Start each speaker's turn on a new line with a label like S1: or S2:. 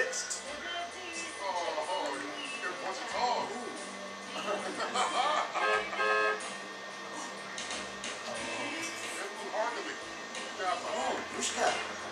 S1: fixed. Oh, you're punching tall. Too hard to me.
S2: Oh, push that.